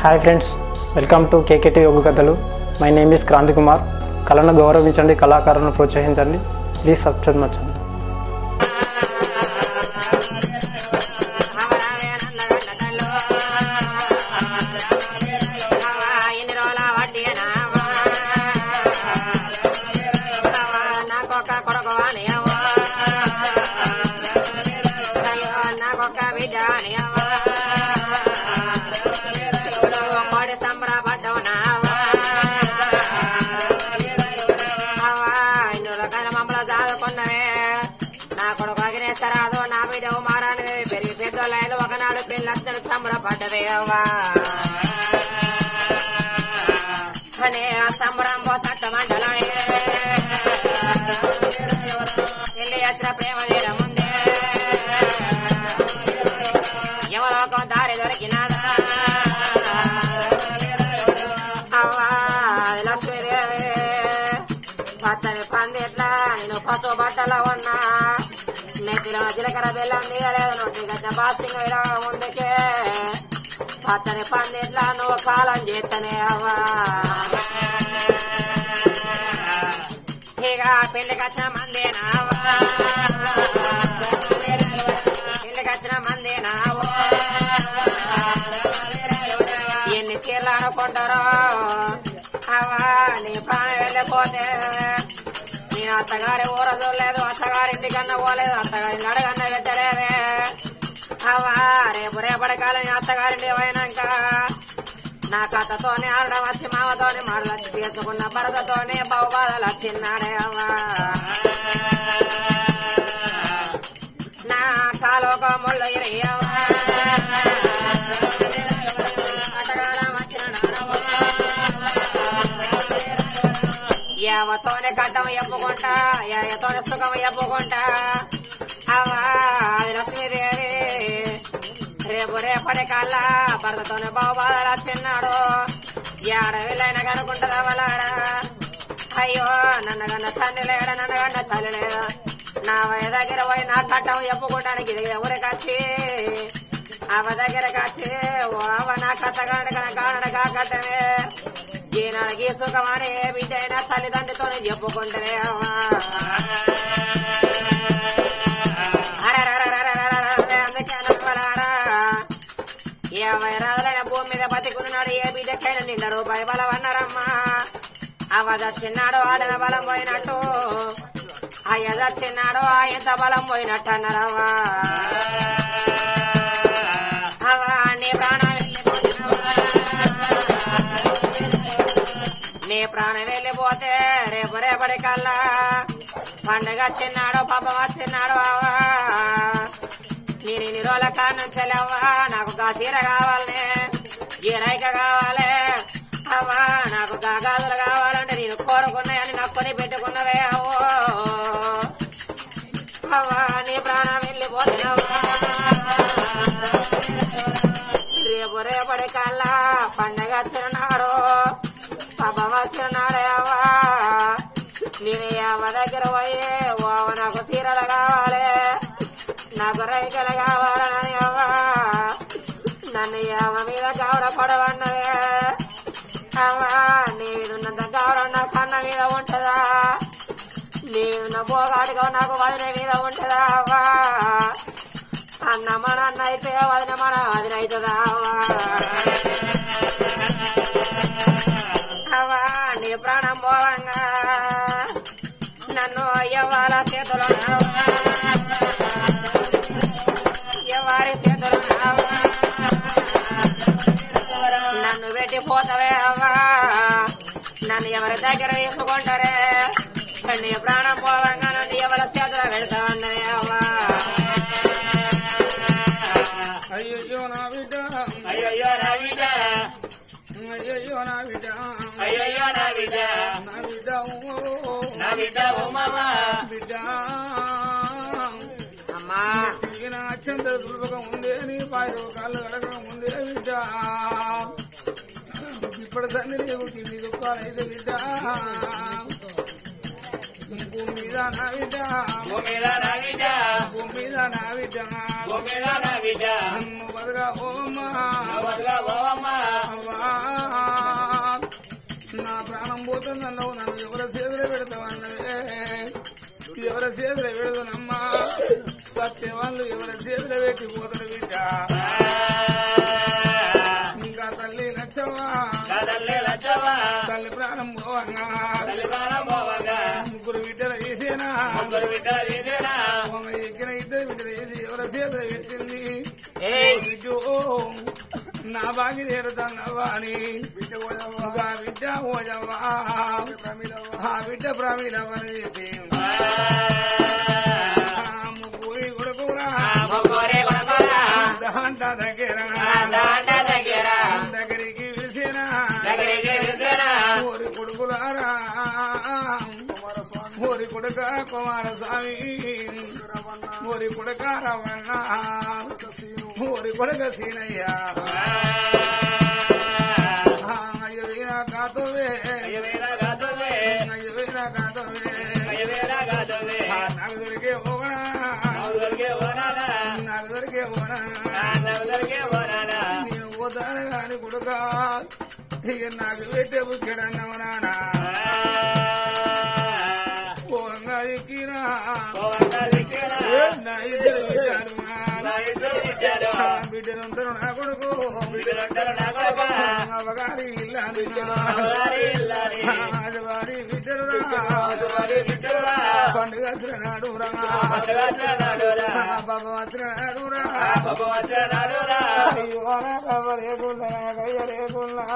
Hi friends, welcome to KKT యోగ కథలు. My name is Kranti Kumar. కళను గౌరవించండి, కళాకారులను ప్రోత్సహించండి. Please subscribe my channel. సంబరపడ్డదేవా అనే సంబరంబో సట్టమండలే పెళ్లి యాత్ర ప్రేమ తీర ముందే ఎవరొక దారి దొరికినాదా అవ్వా లక్ష్మీదేవి పచ్చని పందిట్లా నేను పసు బట్టలో ఉన్నా నెత్తిలో జీలకర్ర బెల్లం దిగలేదు నోటి గడ్డ బాసింగ్ ముందుకే పచ్చని పందిట్లా నువ్వు కాలం చేస్తనే అవ్వా ఇక పెళ్లికి వచ్చిన మందేనావా పెళ్లికి వచ్చిన మందేనావా ఎన్ని చీరలు ఆడుకుంటారో అవ్వా నీ ప్రాణం వెళ్ళిపోతే నేను అత్తగారి ఊర చూడలేదు, అత్తగారింటికన్నా పోలేదు, అత్తగారి నడగన్న పెట్టలేదే అవ్వా రేపటి కాలం అత్తగారింటి పోయినాక నా కథతోనే ఆడడం వచ్చి మామతోనే మాటలు చేసుకున్న భరతతోనే బహుబాధలు వచ్చిన్నాడే అవ్వా నా కాలోక ముళ్ళు ఇరయ్యవా అటగాలం వచ్చిన యావతోనే గడ్డం ఎప్పుకుంటా యాయతోనే సుఖం ఎప్పుకుంటా అవ్వా లక్ష్మీదేవి రేపటి కల్లా భర్తతోనే బాబాదలు వచ్చిన్నాడు ఏడ వీళ్ళైనా కనుకుంటుందా వాళ్ళారా అయ్యో నన్నగన్న తండ్రి లేడ నన్నగన్న తల్లి లేడా నా వయ దగ్గర పోయి నా కట్టం ఎప్పుకోవడానికి ఇది ఊరికొచ్చి అవ దగ్గరకు వచ్చి ఓ అవ నా కథగాడు కానడగా కట్టమే ఈనాడికి సుఖమని ఏ బిడ్డ అయినా తల్లిదండ్రితోనే చెప్పుకుంటే అవ్వా అందుకే రాజులైన భూమి మీద బతికున్నాడు ఏ బిడ్డకైనా నిండా రూపాయి బలం అన్నారమ్మా అవ చచ్చిన్నాడు ఆడిన బలం పోయినట్టు అయ్య చచ్చిన్నాడు ఎంత బలం పోయినట్టు అన్నారవ్వా అవా నీ ప్రాణం వెళ్ళిపోతే రేపటి కల్లా పండుగ వచ్చిన్నాడు పాపం వచ్చిన్నాడు అవా నేను ఇన్ని రోజుల కారణం చెల్లవ్వా నాకు గా చీర కావాలనే ఈ రైక కావాలి అవ్వా నాకు గా గాజులు కావాలంటే నేను కోరుకున్నాయని నాకు కొని పెట్టుకున్నవే అవో అవ్వా నీ ప్రాణం వెళ్ళిపోతున్నావా రేపటి కల్లా పండగ వచ్చినాడు పాపం వచ్చినాడే అవ్వా నేను అవ్వ దగ్గర పోయే ఓ నాకు చీరలు కావాలి నాకు రైకలు కావాలని అవ్వా నన్ను అవ్వ మీద గౌరవ పడవన్నదే అవ్వా నీ మీద ఉన్నంత గౌరవం నా కన్న మీద ఉంటుందా నీ మీద పోగాడుగా నాకు వదిన మీద ఉంటుందా అవ్వా అన్న మన అన్న అయితే వదిన మన వదిన అవుతుందా అవ్వా నీ ప్రాణం పోవంగా నన్ను అయ్యవాళ్ళ చేతులు ఎవరి చేతులు నన్ను పెట్టిపోతావే అవ్వా నన్ను ఎవరి దగ్గర తీసుకుంటారే నీ ప్రాణం పోవంగా నన్ను ఎవరి చేతులు పెడతా ఉన్నదే అవ్వా అయ్యో నా బిడ్డ అయ్యో నా బిడ్డ అయ్యో నా బిడ్డ అయ్యో నా బిడ్డ నా బిడ్డ నా బిడ్డ ఓ మామ బిడ్డ అమ్మా తిరిగిన అత్యంత సులభంగా ఉందే నీ పాయలు కాళ్ళు కడగడం ఉందే బిడ్డ ఇప్పుడు తండ్రి నీకు తిండి దుఃఖాలైతే బిడ్డ భూమి మీద నా బిడ్డ భూమి మీద నా బిడ్డ భూమి మీద నా బిడ్డ భూమి మీద నా బిడ్డ నన్ను బతుగా ఓమ్మా బతుగా ఓ అమ్మా అవ్వా వాళ్ళు ఎవరి చేతులు పెట్టిపోతారు బిడ్డ ఇంకా తల్లి లచ్చవ్వా తల్లి ప్రాణం పోవంగా ముగ్గురు బిడ్డలు చేసేనా ఎక్కిన ఇద్దరు బిడ్డలు చేసి ఎవరి చేతులు పెట్టింది బిడ్డు నా బాగి తీరుతానవ్వా అని బిడ్డ ఓజవ్వా ఆ బిడ్డ ప్రమీలవ్వని చెప్పి ముగ్గురి కొడుకురా దాంట దగ్గరికి పిలిచిన ఊరి కొడుకులారా ఊరి కొడుక కుమారస్వామి ఊరి కొడుక రమణ ఊరి కొడుక సీనయ్య అయ్యవేరా కాతోవే నాకు దొరికే ఓనా నేను పోతాను కాని కొడుక ఇక నాకు పెట్టే బుక్కెడన్నావు నానా పోంగా ఎక్కినా నా ఇద్దరు బిడ్డలుంటారు నా కొడుకు అవగారి ఇల్లాని బిడ్డలు పండుగ నాడు బాబా లేకున్నా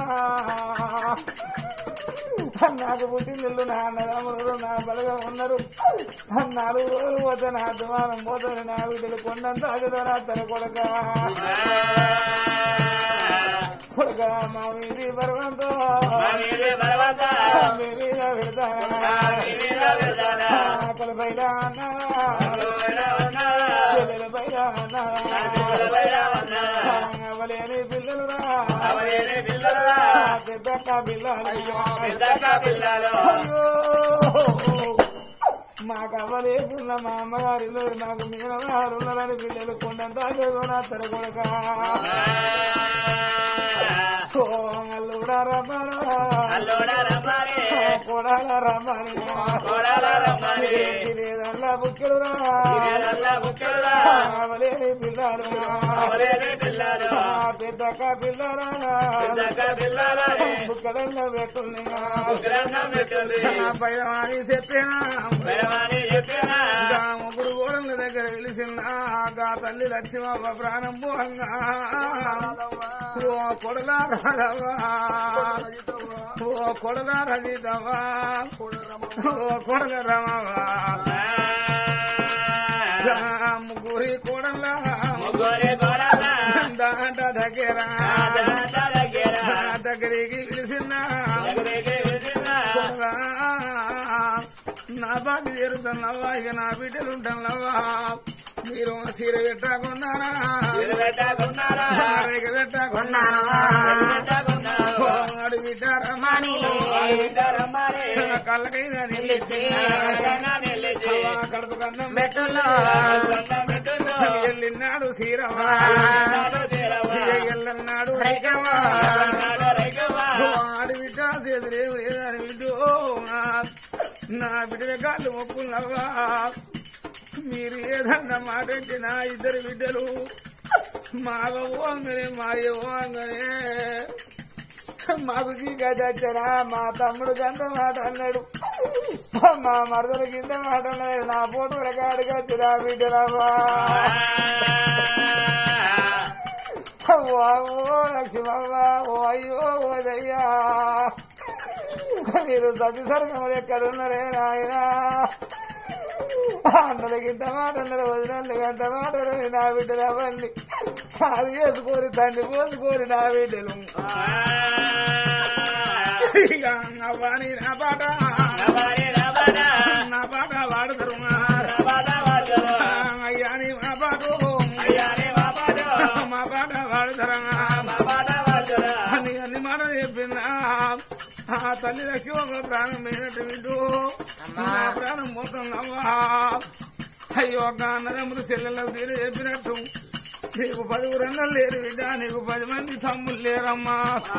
నాకు పుట్టిల్లు నా అన్నదమ్ములు నా బలగా ఉన్నారు 4 రోజులు పోతే నా అభిమానం పోతుంది నా బిడ్డలు కొండంత అగదరా తన కొడక మా మీది పర్వంతో మీ మీద పెడతానా పైన అవలేని పిల్లలు పెద్దక్క పిల్లలు మాకు అవ్వలేకున్నా మా అమ్మగారిలో నాకు మీనవారు ఉన్నారని పిల్లలు కొండంతా నా తన కొడక అల్లుడా రమ్మని లేదల్లా బుక్కెడురా అవలేని పిల్లలు పెద్దక్క పిల్లరా బుక్కడన్న పెట్టున్నా పైరవాణి చెప్పినా ముగ్గురు గోడల దగ్గర వెలిసిందా గా తల్లి లక్ష్మమ్మ ప్రాణం పోంగా ఓ కొడలా రాధవా ఓ కొడలా రజితవా ఓ కొడల రమవా ముగ్గురి కొడలా దాంట దగ్గరికి పిలిచిందా నా బాగా చేరుతున్నవా ఇక నా బిడ్డలు ఉంటానవా మీరు చీర పెట్టకున్నారా రేగ పెట్టకున్నారా కళ్ళకైనా కడుపు కన్నం ఎల్లినాడు సీరవా ఎల్లన్నాడు ఆడి బిడ్డ చేతులేవు లేదని బిడ్డు నా బిడ్డల కాళ్ళు మొక్కున్నవా మీరు ఏదన్నా మాటంటే నా ఇద్దరు బిడ్డలు మావ ఓంగనే మాయ ఓంగనే మాకు చీకా చచ్చరా మా తమ్ముడు గంత మాట అన్నాడు మా మరదల కింద మాట అన్నాడు నా ఫోటో రికార్డుగా వచ్చిరా బిడ్డరావా ఓ లక్ష్మమ్మ ఓ అయ్యో ఓదయ్యా మీరు సత్యసర్గములు ఎక్కడున్నారే నాయనా అన్నలకి ఇంత మాట అన్నారు వదినకి అంత మాట నా బిడ్డలు అవన్నీ అది చేసుకొని తండ్రి పోసుకొని నా బిడ్డలు అవ్వని నా పాట వాడతారు అయ్యాని మా పాట వాడతారా అన్ని మాటలు చెప్పిందా ఆ తల్లికి ఒక ప్రాణం అయినట్టు వింటూ నా ప్రాణం పోతున్నావా అయ్యో ఒక అన్నదమ్ములు చెల్లెళ్ళకు తీరు చెప్పినట్టు నీకు 10 ఊరన్నలు లేరు బిడ్డ నీకు 10 మంది తమ్ముళ్ళు లేరమ్మా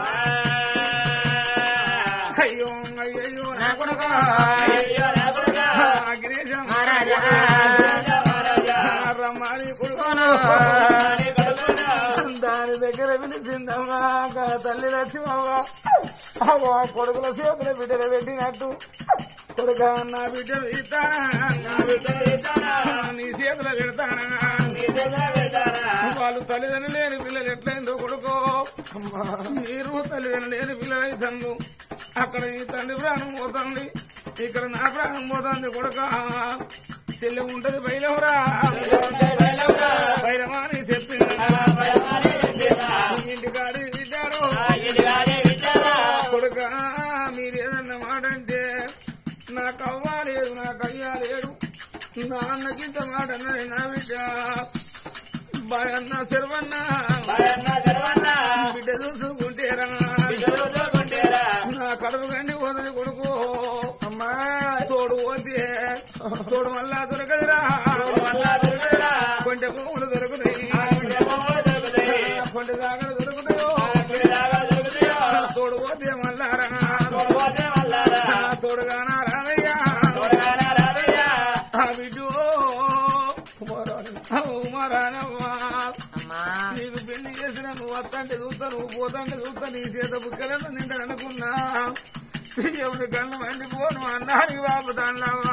అయ్యో అయ్యో నా కొడుక దాని దగ్గర పిలిచిందమ్మా తల్లి లక్ష్మవ్వ కొడుకుల చేతుల బిడ్డలు పెట్టినట్టు కొడుక నా బిడ్డలు నీ చేతులు పెడతానా వాళ్ళు తల్లిదండ్రులు లేని పిల్లలు ఎట్లయిందో కొడుకో మీరు తల్లిదండ్రులు లేని పిల్లలైతండు అక్కడ ఈ తండ్రి ప్రాణం పోతుంది ఇక్కడ నా ప్రాణం పోతుంది కొడుక చెల్లె ఉంటది బయలురా బయలమాని చెప్పింది ఇంటికాడి విద్యారు కొడుక మీరు ఏదన్నా మాట అంటే నాకు అవ్వ లేదు నాకు అయ్యా లేడు నా అన్నకింత మాట అన్నది నా బిడ్డ బాయన్న శర్వన్న బిడ్డ చూసుకుంటేరా నా కడుపు కండి పోతుంది కొడుకు అమ్మా తోడు పోతే తోడు మళ్ళా దొరకదురా కొంచెం పువ్వులు దొరుకుతాయి కొంచె దాగలు దొరుకుతాయో తోడు పోతే మళ్ళారా తోడుగానా రాదయ్యా బిడ్డు ఉమారానమ్మా నీకు పెళ్లి చేసిన నువ్వు వస్తంటే చూస్తా నువ్వు పోతాంటే చూస్తా నీ చేత బుక్కలను నిండా అనుకున్నా ఎవరి కళ్ళు మండిపోను అన్నానికి బాబు దాన్లమ్మా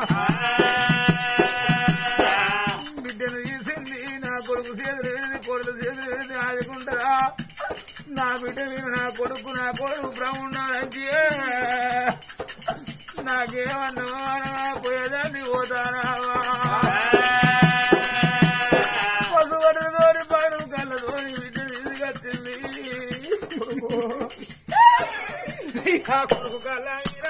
బిడ్డను తీసింది నా కొడుకు చేతులేది కొడుకు చేతులేది ఆదుకుంటారా నా బిడ్డ మీద నా కొడుకు బ్రహ్మణి నాకేమన్నా పోయేదాన్ని పోతారా పశువుని పాడు కళ్ళతోని బిడ్డ ఇది కట్టింది కొడుకు కళ్ళ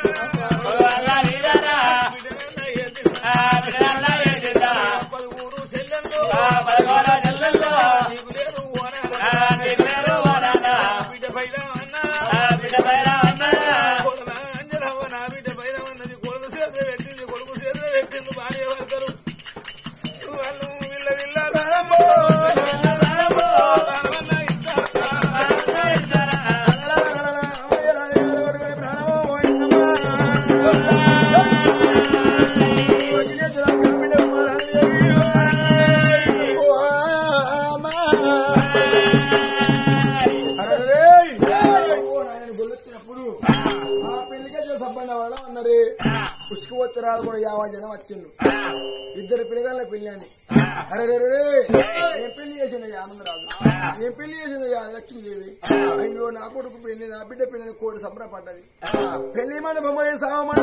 ఉసుకుపోతున్నారు కూడా 50 జనం వచ్చిండు ఇద్దరు పిల్లగాళ్ళ పెళ్లి అని అరే ఏం పెళ్లి చేసిండు ఆనందరాజు ఏం పెళ్లి చేసిండు లక్ష్మీదేవి అయ్యో నా కొడుకు పెళ్లి నా బిడ్డ పెళ్లి కోడి సంబరపడ్డది పెళ్లి మన బొమ్మ సావమాన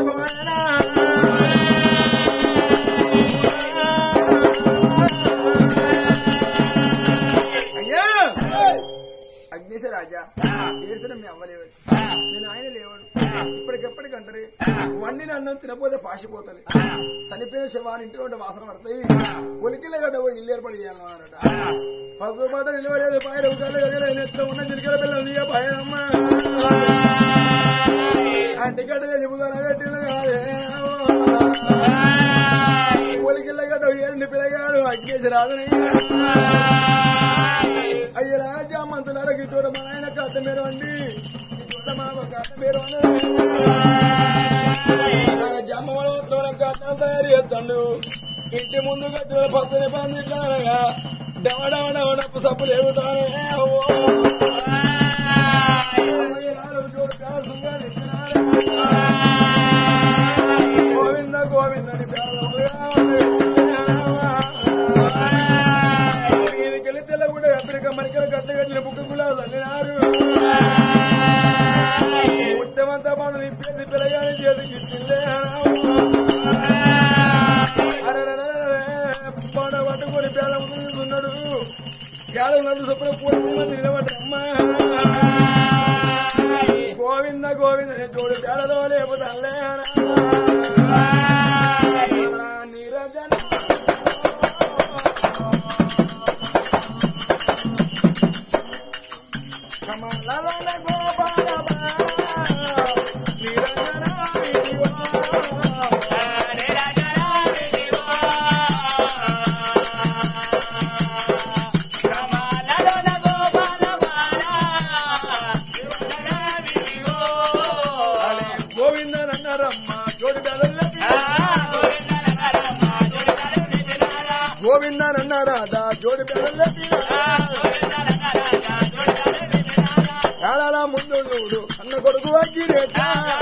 అయ్యా అగ్నేశ రాజా ఏడుతున్నా మీ అవ్వలేవు నేను ఆయన లేవాడు ఇప్పటికెప్పటికంటారు వండిన అన్నం తినపోతే పాసిపోతుంది చనిపోయిన శవాన్ని ఇంటి ఉంటే వాసన పడతాయి ఒలికిల గడ్డ పోయి ఇల్లు ఏర్పడి చేయాలన్నమాట పగ్గు పాట నిలవలేదు పైన ఉన్న చిరికల పిల్లలు పైనమ్మ ఆ టికెట్ చెబుతాను పెట్టిన కాదే ఒలికిల గడ్డ ఏరండి పిల్లగాడు అగ్నేసి రాదని అయ్య రాజామంతులారా ఇతోడ మా ఆయన కట్ట మీరు అండి జమ్మతో కట్టం తయారు చేస్తాడు ఇంటి ముందు కట్టిన పక్కన పంది కానగా డవడవడప్పు సప్పులు ఎగుతానే గోవింద గోవిందని ఈయనకెళ్ళి తెల్లగుండ అప్పటిక మరికలు కట్టగట్టిన బుక్క కూడా తల్లినారు ముత్తమంతా మనం నిప్పేది పిల్లగాని చేతికి పాడ పట్టుకొని పేద ఉన్నాడు పేద నన్ను చొప్పున పూర్ణ నిలబడ్డమ్మా గోవింద గోవింద చూడు పేదలో లేకపోతే నీరజన గోవిందనన్నారా జోడి కాలాల ముందు చూడు అన్న కొడుకు అగ్గిరేట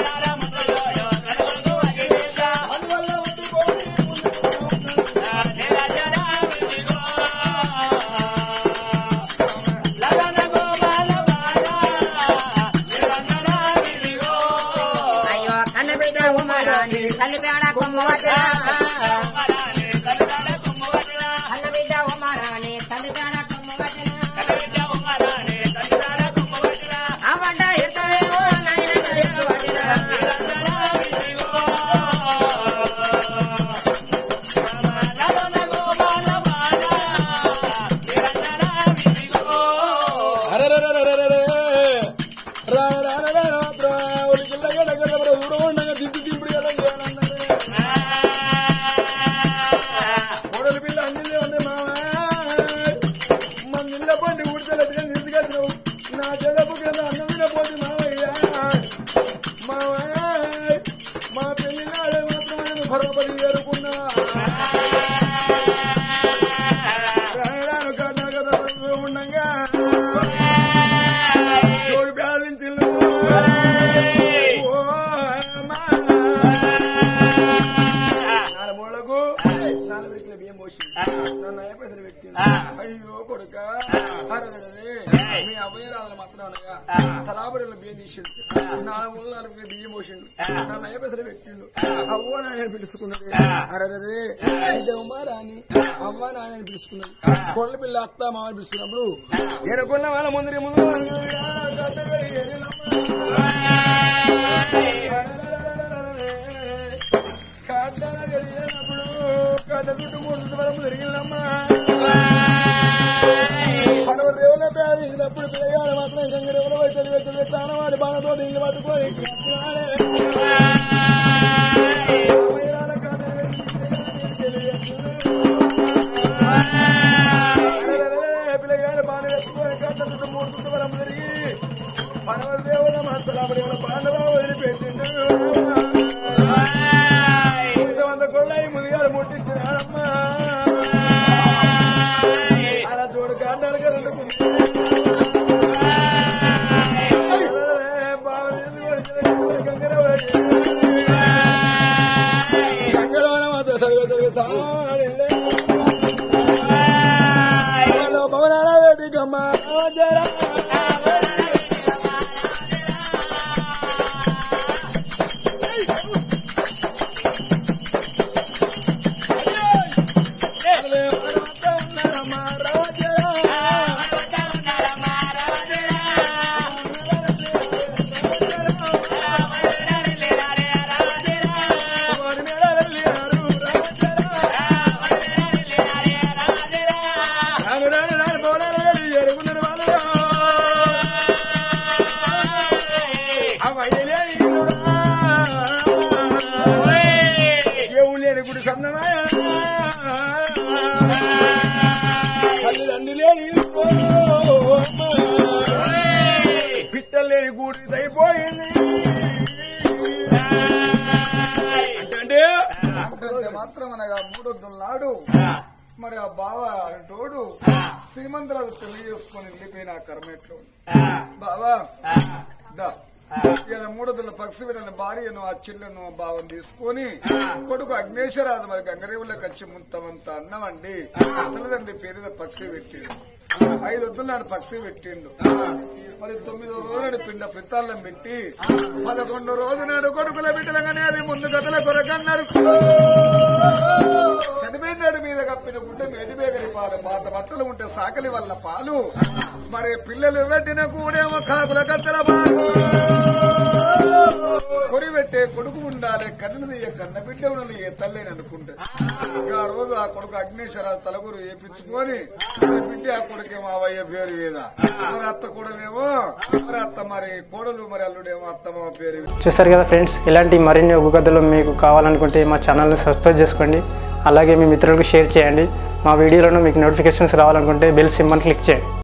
అయ్యో కొడుక మీ అభయరాజులు మాత్రం తలాబరిలో బియ్యం తీసిండు 4 బియ్యం పోసిండు నన్ను అయ్యపెసలు పెట్టిండు అవ్వ నాయన పిలుచుకున్నది అరే ఉమారాని అవ్వ నాయన పిలుచుకున్నది కొళ్ళ పిల్ల అత్త మామని పిలుచుకున్నప్పుడు ఎనుకున్న వాళ్ళ ముందు కళ్ళ చుట్టూ 3 వరకు జరిగిందమ్మా దేవుల పేదప్పుడు పిల్లగాడు మాత్రం గంగరేవుల వైద్యులు వ్యక్తులు స్థానవాడి బాణతో ఇల్లు పట్టుకొని పిల్లగాడు బాణ పెట్టుకొని కళ్ళ చుట్టూ 3 వరకు జరిగి మనవరి దేవుల మాత్రం బాండవా వదిలిపెట్టిండు కొళ్ళాయి ముదిగారు ముట్టించినాడమ్మా అలా చూడు కాండాలు గంగలోన మాత్రం భవనాల వేడికమ్మ తల్లిదండ్రి లేని పిట్టలు లేని గూడి అయిపోయింది అంటే మాత్రం అనగా 3 నాడు మరి ఆ బావ తోడు శ్రీమంతరాజు పెళ్లి చేసుకుని వెళ్ళిపోయిన ఆ కర్మేట్లో బావా ఇలా 3 పక్షి వీళ్ళని భార్యను ఆ చెల్లెను భావం తీసుకుని కొడుకు అగ్నేశ్వరాజు మరి గంగరేవులకు వచ్చి ముంతమంత అన్నమండి తల్లిదండ్రి పేరు పక్షి పెట్టిండు 5 వద్దుల నాడు పక్షి పెట్టిండు మరి 9వ రోజు నాడు పిండ పిత్తాళ్ళం పెట్టి 11వ రోజు నాడు కొడుకుల బిడ్డలగానే అది ముందు గదుల కొరకన్నారు చనిపోయినాడు మీద కప్పిన గుడ్డ మేడిబేగరి పాలు పాత బట్టలు ఉంటే సాకలి వల్ల పాలు మరి పిల్లలు పెట్టిన కూడేమో కాకుల కత్తల పాలు కొరి పెట్టే కొడుకు ఉండాలి కన్ను తీయ కన్న బిడ్డ ఉండాలి ఏ తల్లేని అనుకుంటే ఇంకా ఆ రోజు ఆ కొడుకు అగ్నేశ్వరాజు తలగురు వేపించుకొని బిడ్డ ఆ కొడుకేమో అవయ్య పేరు మీద మరి అత్త కూడలేమో మరి అత్త మరి కోడలు మరి అల్లుడేమో అత్తమ్మ పేరు. చూసారు కదా ఫ్రెండ్స్, ఇలాంటి మరిన్ని ఒగ్గు కథలు మీకు కావాలనుకుంటే మా ఛానల్ని సబ్స్క్రైబ్ చేసుకోండి. అలాగే మీ మిత్రులకు షేర్ చేయండి. మా వీడియోలను మీకు నోటిఫికేషన్స్ రావాలనుకుంటే బెల్ సింబల్ క్లిక్ చేయండి.